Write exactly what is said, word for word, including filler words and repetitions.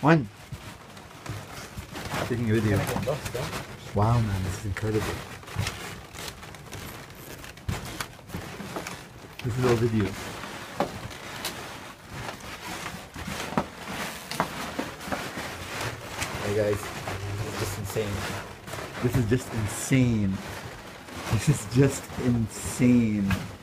One. Taking a video. Can I get lost, yeah? Wow, man, this is incredible. This is all video. Hey guys, this is just insane. This is just insane. This is just insane.